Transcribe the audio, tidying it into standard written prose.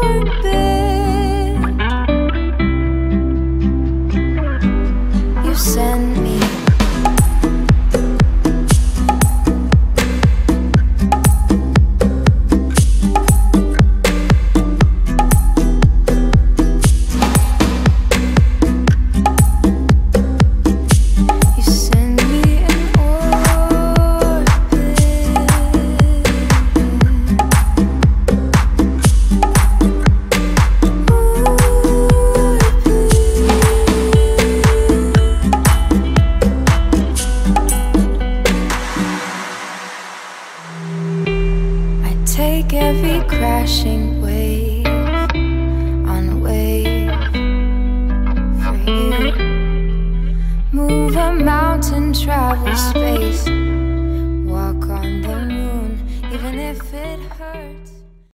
orbit. You send me. Take every crashing wave on a wave for you. Move a mountain, travel space.